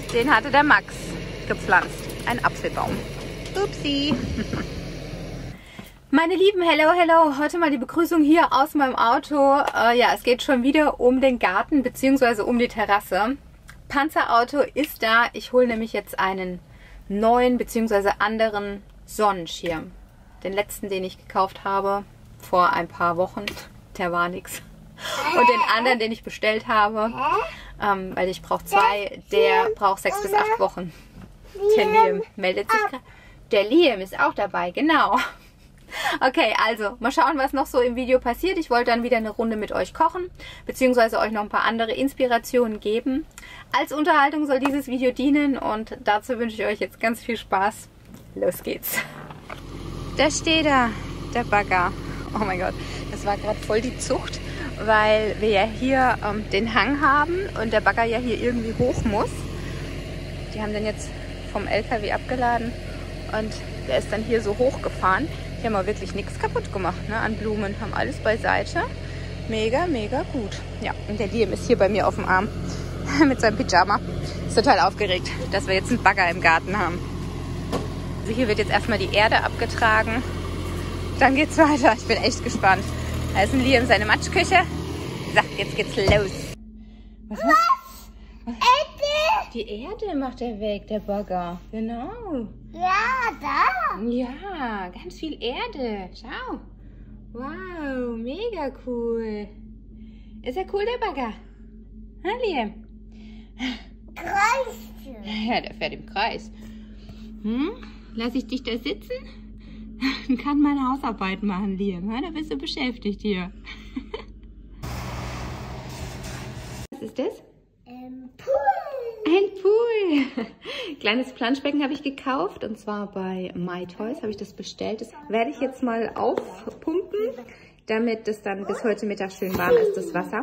Den hatte der Max gepflanzt. Ein Apfelbaum. Upsi. Meine Lieben, hello, hello. Heute mal die Begrüßung hier aus meinem Auto. Ja, es geht schon wieder um den Garten bzw. um die Terrasse. Panzerauto ist da. Ich hole nämlich jetzt einen neuen bzw. anderen Sonnenschirm. Den letzten, den ich gekauft habe vor ein paar Wochen, der war nix. Und den anderen, den ich bestellt habe, weil ich brauche 2, der braucht 6 bis 8 Wochen. Der Liam meldet sich gerade. Der Liam ist auch dabei, genau. Okay, also mal schauen, was noch so im Video passiert. Ich wollte dann wieder eine Runde mit euch kochen, beziehungsweise euch noch ein paar andere Inspirationen geben. Als Unterhaltung soll dieses Video dienen und dazu wünsche ich euch jetzt ganz viel Spaß. Los geht's. Da steht er, der Bagger. Oh mein Gott, das war gerade voll die Zucht, weil wir ja hier den Hang haben und der Bagger ja hier irgendwie hoch muss. Die haben den jetzt vom LKW abgeladen und der ist dann hier so hochgefahren. Die haben aber wirklich nichts kaputt gemacht, ne, an Blumen. Haben alles beiseite. Mega, mega gut. Ja, und der Liam ist hier bei mir auf dem Arm mit seinem Pyjama. Ist total aufgeregt, dass wir jetzt einen Bagger im Garten haben. Also hier wird jetzt erstmal die Erde abgetragen. Dann geht's weiter. Ich bin echt gespannt. Da ist ein Liam seine Matschküche. So, jetzt geht's los. Was macht? Erde! Die Erde macht er weg, der Bagger. Genau. Ja, da. Ja, ganz viel Erde. Schau. Wow, mega cool. Ist ja cool, der Bagger. Ha, Liam? Kreis. Ja, der fährt im Kreis. Lass ich dich da sitzen? Dann kann meine Hausarbeit machen, Liam. Da bist du beschäftigt hier. Was ist das? Pool. Ein Pool. Kleines Planschbecken habe ich gekauft und zwar bei MyToys habe ich das bestellt. Das werde ich jetzt mal aufpumpen, damit das dann bis heute Mittag schön warm ist, das Wasser.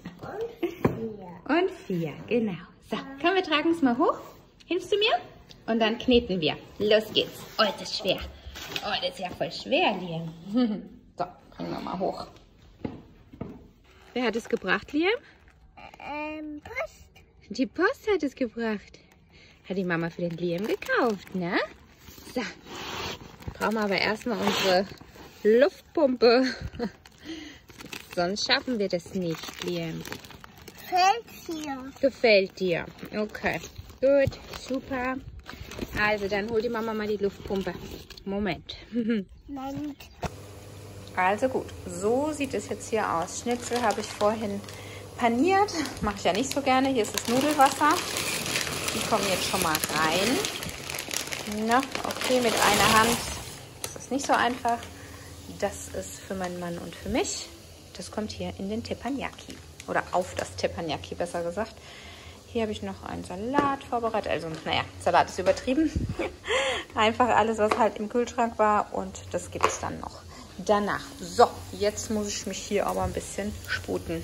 Und 4, genau. So, komm, wir tragen es mal hoch. Hilfst du mir? Und dann kneten wir. Los geht's. Oh, das ist schwer. Oh, das ist ja voll schwer, Liam. So, bringen wir mal hoch. Wer hat es gebracht, Liam? Post. Die Post hat es gebracht. Hat die Mama für den Liam gekauft, ne? So. Brauchen wir aber erstmal unsere Luftpumpe. Sonst schaffen wir das nicht, Liam. Fällt hier. Gefällt dir? Okay. Gut, super. Also, dann hol die Mama mal die Luftpumpe. Moment. Moment. Also gut, so sieht es jetzt hier aus. Schnitzel habe ich vorhin paniert. Mache ich ja nicht so gerne. Hier ist das Nudelwasser. Die kommen jetzt schon mal rein. Na, okay, mit einer Hand. Das ist nicht so einfach. Das ist für meinen Mann und für mich. Das kommt hier in den Teppanyaki. Oder auf das Teppanyaki, besser gesagt. Hier habe ich noch einen Salat vorbereitet. Also, naja, Salat ist übertrieben. Einfach alles, was halt im Kühlschrank war. Und das gibt es dann noch danach. So, jetzt muss ich mich hier aber ein bisschen sputen.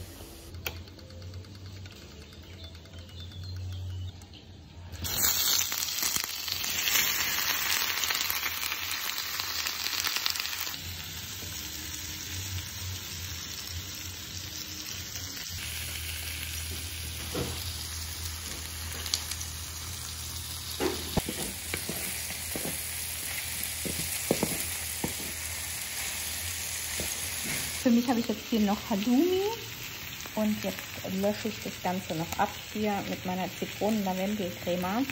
Für mich habe ich jetzt hier noch Halloumi und jetzt lösche ich das Ganze noch ab hier mit meiner Zitronen-Lavendel-Crema.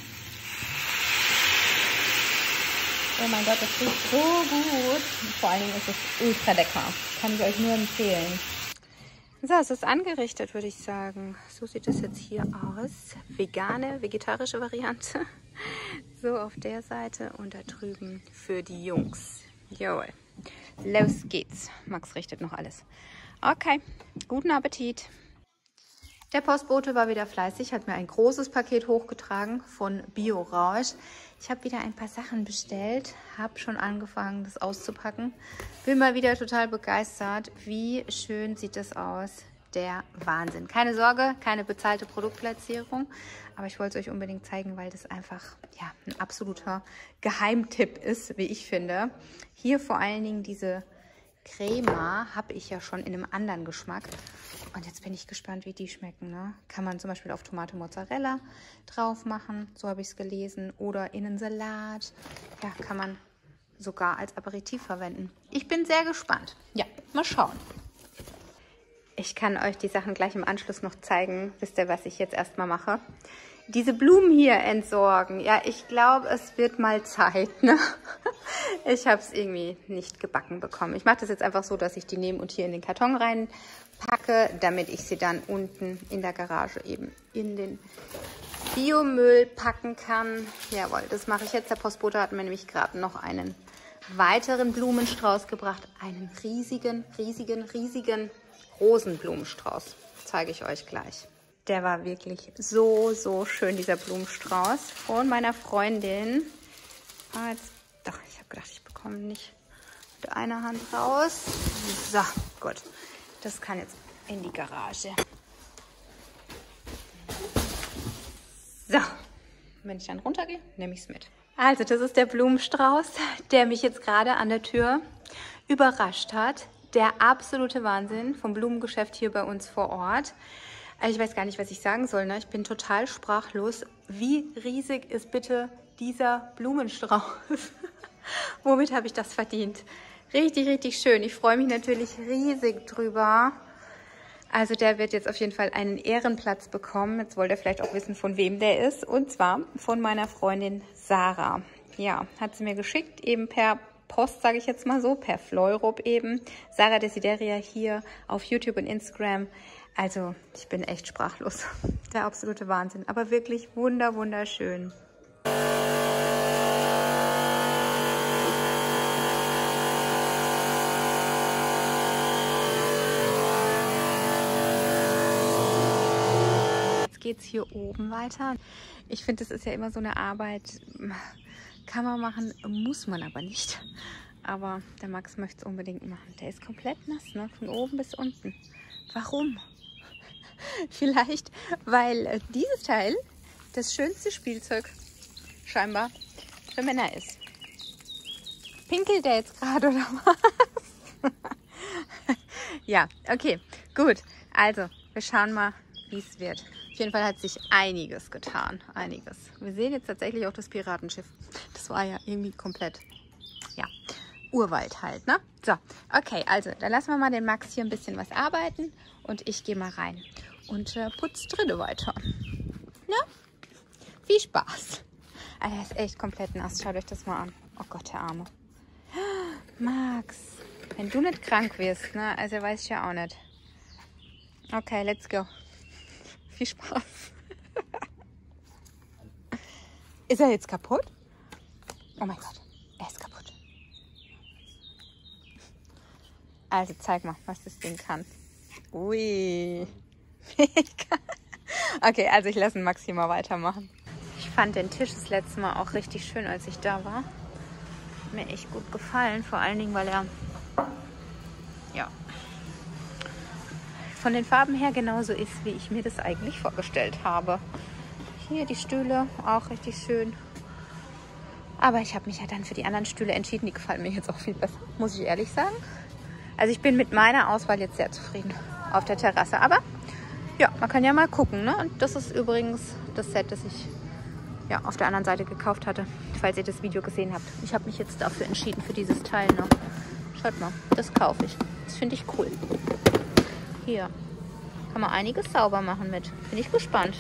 Oh mein Gott, das riecht so gut. Vor allen Dingen ist es ultra lecker. Kann ich euch nur empfehlen. So, es ist angerichtet, würde ich sagen. So sieht es jetzt hier aus. Vegane, vegetarische Variante. So auf der Seite und da drüben für die Jungs. Jawohl. Los geht's. Max richtet noch alles. Okay, guten Appetit. Der Postbote war wieder fleißig, hat mir ein großes Paket hochgetragen von Bio-Rausch. Ich habe wieder ein paar Sachen bestellt, habe schon angefangen, das auszupacken. Bin mal wieder total begeistert. Wie schön sieht das aus. Der Wahnsinn. Keine Sorge, keine bezahlte Produktplatzierung, aber ich wollte es euch unbedingt zeigen, weil das einfach ja, ein absoluter Geheimtipp ist, wie ich finde. Hier vor allen Dingen diese Crema habe ich ja schon in einem anderen Geschmack. Und jetzt bin ich gespannt, wie die schmecken. Ne? Kann man zum Beispiel auf Tomate Mozzarella drauf machen, so habe ich es gelesen. Oder in einen Salat. Ja, kann man sogar als Aperitif verwenden. Ich bin sehr gespannt. Ja, mal schauen. Ich kann euch die Sachen gleich im Anschluss noch zeigen. Wisst ihr, was ich jetzt erstmal mache? Diese Blumen hier entsorgen. Ja, ich glaube, es wird mal Zeit. Ne? Ich habe es irgendwie nicht gebacken bekommen. Ich mache das jetzt einfach so, dass ich die nehme und hier in den Karton reinpacke, damit ich sie dann unten in der Garage eben in den Biomüll packen kann. Jawohl, das mache ich jetzt. Der Postbote hat mir nämlich gerade noch einen weiteren Blumenstrauß gebracht. Einen riesigen Rosenblumenstrauß. Zeige ich euch gleich. Der war wirklich so, so schön, dieser Blumenstrauß. Von meiner Freundin. Doch, ich habe gedacht, ich bekomme nicht mit einer Hand raus. So, gut. Das kann jetzt in die Garage. So, wenn ich dann runtergehe, nehme ich es mit. Also, das ist der Blumenstrauß, der mich jetzt gerade an der Tür überrascht hat. Der absolute Wahnsinn vom Blumengeschäft hier bei uns vor Ort. Ich weiß gar nicht, was ich sagen soll. Ne? Ich bin total sprachlos. Wie riesig ist bitte dieser Blumenstrauß? Womit habe ich das verdient? Richtig, richtig schön. Ich freue mich natürlich riesig drüber. Also der wird jetzt auf jeden Fall einen Ehrenplatz bekommen. Jetzt wollt ihr vielleicht auch wissen, von wem der ist. Und zwar von meiner Freundin Sarah. Ja, hat sie mir geschickt, eben per Post, sage ich jetzt mal so, per Fleurop eben. Sarah Desideria hier auf YouTube und Instagram. Also, ich bin echt sprachlos. Der absolute Wahnsinn. Aber wirklich wunderschön. Jetzt geht es hier oben weiter. Ich finde, das ist ja immer so eine Arbeit. Kann man machen, muss man aber nicht. Aber der Max möchte es unbedingt machen. Der ist komplett nass, ne? Von oben bis unten. Warum? Vielleicht, weil dieses Teil das schönste Spielzeug scheinbar für Männer ist. Pinkelt der jetzt gerade oder was? Ja, okay, gut. Also, wir schauen mal, wie es wird. Auf jeden Fall hat sich einiges getan. Einiges. Wir sehen jetzt tatsächlich auch das Piratenschiff. Das war ja irgendwie komplett, ja, Urwald halt, ne? So, okay, also, dann lassen wir mal den Max hier ein bisschen was arbeiten und ich gehe mal rein und putze drinnen weiter. Ne? Viel Spaß. Also, er ist echt komplett nass. Schaut euch das mal an. Oh Gott, der Arme. Max, wenn du nicht krank wirst, ne? Also, weiß ich ja auch nicht. Okay, let's go. Viel Spaß. Ist er jetzt kaputt? Oh mein Gott, er ist kaputt. Also zeig mal, was das Ding kann. Ui. Okay, also ich lasse den Max hier mal weitermachen. Ich fand den Tisch das letzte Mal auch richtig schön, als ich da war. Hat mir echt gut gefallen, vor allen Dingen, weil er, ja, von den Farben her genauso ist, wie ich mir das eigentlich vorgestellt habe. Hier die Stühle, auch richtig schön. Aber ich habe mich ja dann für die anderen Stühle entschieden. Die gefallen mir jetzt auch viel besser, muss ich ehrlich sagen. Also ich bin mit meiner Auswahl jetzt sehr zufrieden auf der Terrasse. Aber ja, man kann ja mal gucken, ne? Und das ist übrigens das Set, das ich ja auf der anderen Seite gekauft hatte, falls ihr das Video gesehen habt. Ich habe mich jetzt dafür entschieden, für dieses Teil noch. Schaut mal, das kaufe ich. Das finde ich cool. Hier kann man einiges sauber machen mit. Bin ich gespannt.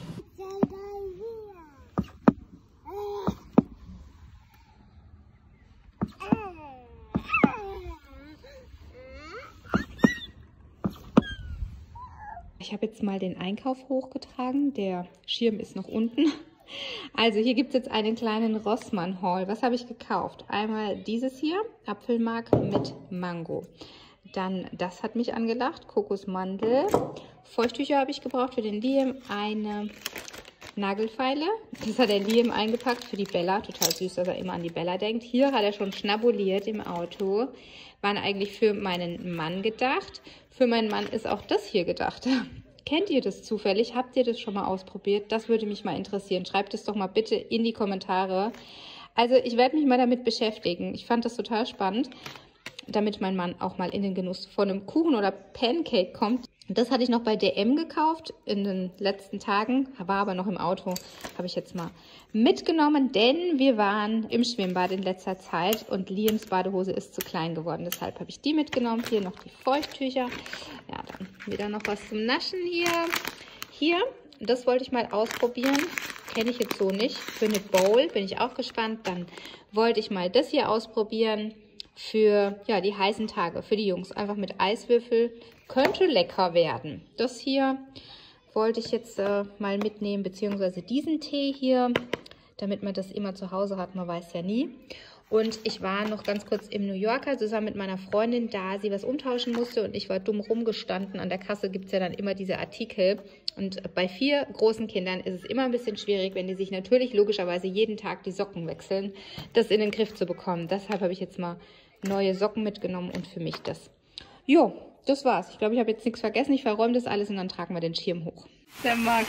Ich habe jetzt mal den Einkauf hochgetragen. Der Schirm ist noch unten. Also hier gibt es jetzt einen kleinen Rossmann-Haul. Was habe ich gekauft? Einmal dieses hier, Apfelmark mit Mango. Dann, das hat mich angelacht, Kokosmandel. Feuchttücher habe ich gebraucht für den Liam. Eine Nagelfeile. Das hat der Liam eingepackt für die Bella. Total süß, dass er immer an die Bella denkt. Hier hat er schon schnabuliert im Auto. Waren eigentlich für meinen Mann gedacht. Für meinen Mann ist auch das hier gedacht. Kennt ihr das zufällig? Habt ihr das schon mal ausprobiert? Das würde mich mal interessieren. Schreibt es doch mal bitte in die Kommentare. Also ich werde mich mal damit beschäftigen. Ich fand das total spannend. damit mein Mann auch mal in den Genuss von einem Kuchen oder Pancake kommt. Das hatte ich noch bei DM gekauft in den letzten Tagen, war aber noch im Auto, habe ich jetzt mal mitgenommen, denn wir waren im Schwimmbad in letzter Zeit und Liams Badehose ist zu klein geworden. Deshalb habe ich die mitgenommen. Hier noch die Feuchttücher. Ja, dann wieder noch was zum Naschen hier. Hier, das wollte ich mal ausprobieren. Kenne ich jetzt so nicht. Für eine Bowl bin ich auch gespannt. Dann wollte ich mal das hier ausprobieren für ja, die heißen Tage, für die Jungs. Einfach mit Eiswürfel. Könnte lecker werden. Das hier wollte ich jetzt mal mitnehmen, beziehungsweise diesen Tee hier, damit man das immer zu Hause hat. Man weiß ja nie. Und ich war noch ganz kurz im New Yorker zusammen mit meiner Freundin, da sie was umtauschen musste und ich war dumm rumgestanden. An der Kasse gibt es ja dann immer diese Artikel. Und bei 4 großen Kindern ist es immer ein bisschen schwierig, wenn die sich natürlich logischerweise jeden Tag die Socken wechseln, das in den Griff zu bekommen. Deshalb habe ich jetzt mal neue Socken mitgenommen und für mich das. Jo, das war's. Ich glaube, ich habe jetzt nichts vergessen. Ich verräume das alles und dann tragen wir den Schirm hoch. Der Max.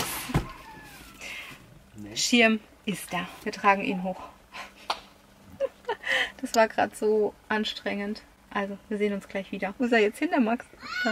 Nee. Schirm ist da. Wir tragen ihn hoch. Das war gerade so anstrengend. Also, wir sehen uns gleich wieder. Wo ist er jetzt hin, der Max? Da.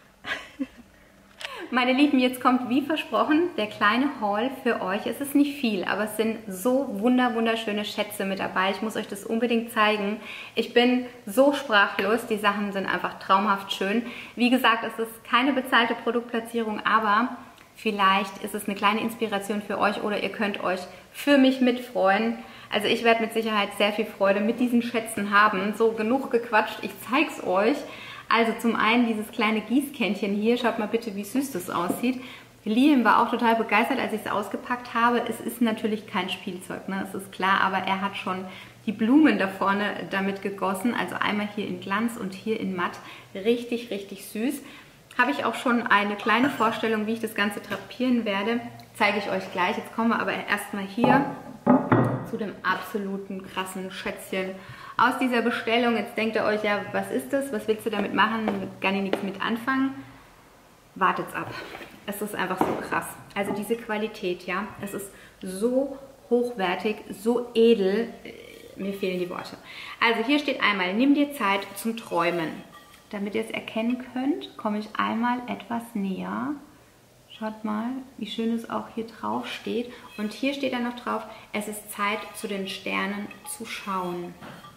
Meine Lieben, jetzt kommt wie versprochen der kleine Haul für euch. Es ist nicht viel, aber es sind so wunderschöne Schätze mit dabei. Ich muss euch das unbedingt zeigen. Ich bin so sprachlos. Die Sachen sind einfach traumhaft schön. Wie gesagt, es ist keine bezahlte Produktplatzierung, aber vielleicht ist es eine kleine Inspiration für euch oder ihr könnt euch für mich mitfreuen. Also ich werde mit Sicherheit sehr viel Freude mit diesen Schätzen haben. So, genug gequatscht, ich zeige es euch. Also zum einen dieses kleine Gießkännchen hier. Schaut mal bitte, wie süß das aussieht. Liam war auch total begeistert, als ich es ausgepackt habe. Es ist natürlich kein Spielzeug, ne? Es ist klar, aber er hat schon die Blumen da vorne damit gegossen. Also einmal hier in Glanz und hier in Matt. Richtig süß. Habe ich auch schon eine kleine Vorstellung, wie ich das Ganze drapieren werde. Zeige ich euch gleich. Jetzt kommen wir aber erstmal hier zu dem absoluten krassen Schätzchen aus dieser Bestellung. Jetzt denkt ihr euch, ja, was ist das? Was willst du damit machen? Kann ich nichts mit anfangen. Wartet's ab. Es ist einfach so krass. Also diese Qualität, ja, es ist so hochwertig, so edel. Mir fehlen die Worte. Also hier steht einmal, nimm dir Zeit zum Träumen. Damit ihr es erkennen könnt, komme ich einmal etwas näher. Schaut mal, wie schön es auch hier drauf steht. Und hier steht dann noch drauf, es ist Zeit, zu den Sternen zu schauen.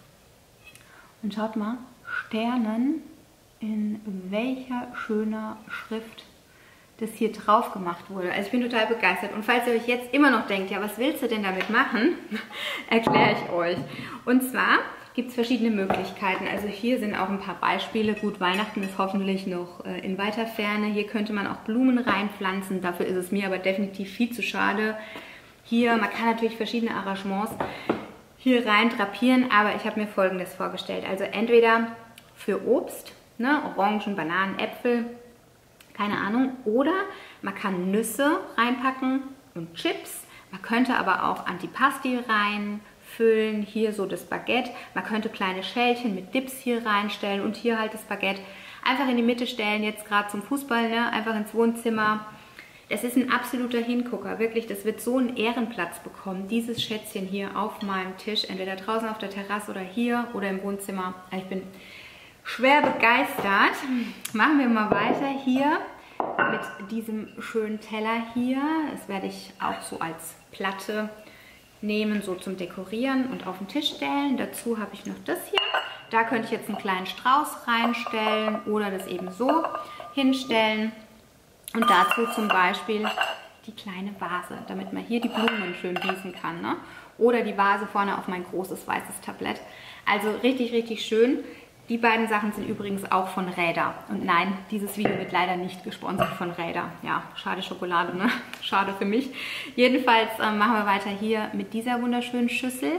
Und schaut mal, Sternen, in welcher schöner Schrift das hier drauf gemacht wurde. Also ich bin total begeistert. Und falls ihr euch jetzt immer noch denkt, ja, was willst du denn damit machen, erkläre ich euch. Und zwar gibt es verschiedene Möglichkeiten. Also hier sind auch ein paar Beispiele. Gut, Weihnachten ist hoffentlich noch in weiter Ferne. Hier könnte man auch Blumen reinpflanzen. Dafür ist es mir aber definitiv viel zu schade. Hier, man kann natürlich verschiedene Arrangements hier rein drapieren, aber ich habe mir Folgendes vorgestellt. Also entweder für Obst, ne, Orangen, Bananen, Äpfel, keine Ahnung, oder man kann Nüsse reinpacken und Chips. Man könnte aber auch Antipasti reinfüllen, hier so das Baguette. Man könnte kleine Schälchen mit Dips hier reinstellen und hier halt das Baguette einfach in die Mitte stellen, jetzt gerade zum Fußball, ne, einfach ins Wohnzimmer. Es ist ein absoluter Hingucker, wirklich, das wird so einen Ehrenplatz bekommen, dieses Schätzchen hier auf meinem Tisch, entweder draußen auf der Terrasse oder hier oder im Wohnzimmer. Ich bin schwer begeistert. Machen wir mal weiter hier mit diesem schönen Teller hier. Das werde ich auch so als Platte nehmen, so zum Dekorieren und auf den Tisch stellen. Dazu habe ich noch das hier. Da könnte ich jetzt einen kleinen Strauß reinstellen oder das eben so hinstellen. Und dazu zum Beispiel die kleine Vase, damit man hier die Blumen schön gießen kann, ne? Oder die Vase vorne auf mein großes weißes Tablett. Also richtig schön. Die beiden Sachen sind übrigens auch von Räder. Und nein, dieses Video wird leider nicht gesponsert von Räder. Ja, schade Schokolade, ne? Schade für mich. Jedenfalls machen wir weiter hier mit dieser wunderschönen Schüssel.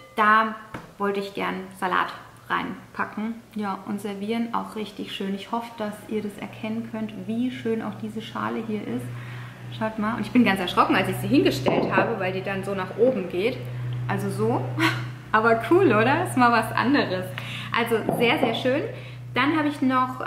Da wollte ich gern Salat reinpacken, ja, und servieren, auch richtig schön. Ich hoffe, dass ihr das erkennen könnt, wie schön auch diese Schale hier ist. Schaut mal, und ich bin ganz erschrocken, als ich sie hingestellt habe, weil die dann so nach oben geht. Also so, aber cool, oder? Ist mal was anderes. Also sehr schön. Dann habe ich noch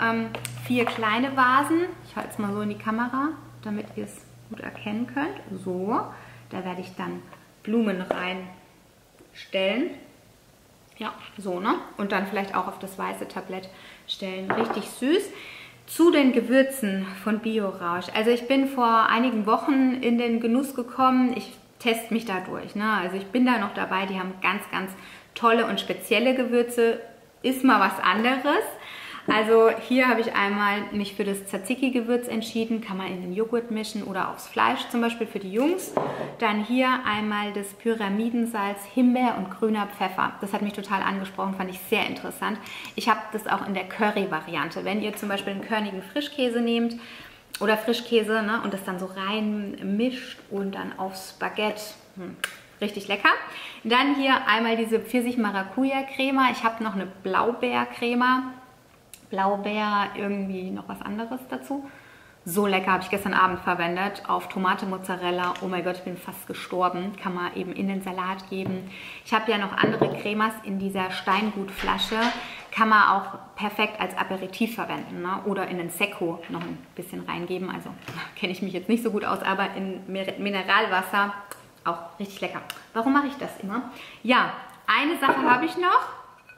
4 kleine Vasen. Ich halte es mal so in die Kamera, damit ihr es gut erkennen könnt. So, da werde ich dann Blumen reinstellen. Ja, so, ne? Und dann vielleicht auch auf das weiße Tablett stellen. Richtig süß. Zu den Gewürzen von Biorausch. Also ich bin vor einigen Wochen in den Genuss gekommen. Ich teste mich da durch, ne? Also ich bin da noch dabei. Die haben ganz, ganz tolle und spezielle Gewürze. Ist mal was anderes. Also hier habe ich einmal mich für das Tzatziki-Gewürz entschieden, kann man in den Joghurt mischen oder aufs Fleisch zum Beispiel für die Jungs. Dann hier einmal das Pyramidensalz, Himbeer und grüner Pfeffer. Das hat mich total angesprochen, fand ich sehr interessant. Ich habe das auch in der Curry-Variante. Wenn ihr zum Beispiel einen körnigen Frischkäse nehmt oder Frischkäse, ne, und das dann so rein mischt und dann aufs Baguette, richtig lecker. Dann hier einmal diese Pfirsich-Maracuja-Crema. Ich habe noch eine Blaubeer-Crema. Blaubeer, irgendwie noch was anderes dazu. So lecker, habe ich gestern Abend verwendet, auf Tomate Mozzarella. Oh mein Gott, ich bin fast gestorben. Kann man eben in den Salat geben. Ich habe ja noch andere Cremas in dieser Steingutflasche. Kann man auch perfekt als Aperitif verwenden, ne? Oder in den Secco noch ein bisschen reingeben. Also kenne ich mich jetzt nicht so gut aus, aber in Mineralwasser auch richtig lecker. Warum mache ich das immer? Ja, eine Sache habe ich noch.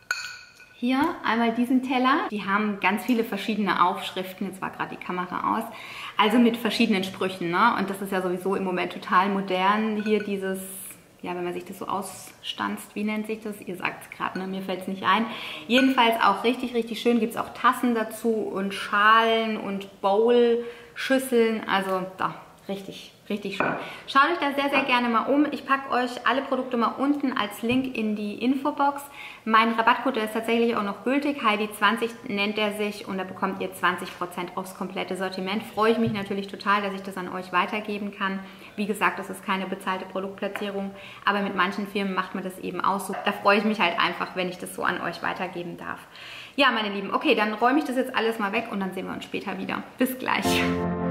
Hier einmal diesen Teller. Die haben ganz viele verschiedene Aufschriften. Jetzt war gerade die Kamera aus. Also mit verschiedenen Sprüchen, ne? Und das ist ja sowieso im Moment total modern. Hier dieses, ja, wenn man sich das so ausstanzt, wie nennt sich das? Ihr sagt es gerade, ne? Mir fällt es nicht ein. Jedenfalls auch richtig, richtig schön. Gibt es auch Tassen dazu und Schalen und Bowl-Schüsseln. Also da, richtig, richtig schön. Schaut euch da sehr, sehr gerne mal um. Ich packe euch alle Produkte mal unten als Link in die Infobox. Mein Rabattcode, der ist tatsächlich auch noch gültig. Heidi20 nennt er sich und da bekommt ihr 20% aufs komplette Sortiment. Freue ich mich natürlich total, dass ich das an euch weitergeben kann. Wie gesagt, das ist keine bezahlte Produktplatzierung, aber mit manchen Firmen macht man das eben auch so. Da freue ich mich halt einfach, wenn ich das so an euch weitergeben darf. Ja, meine Lieben, okay, dann räume ich das jetzt alles mal weg und dann sehen wir uns später wieder. Bis gleich.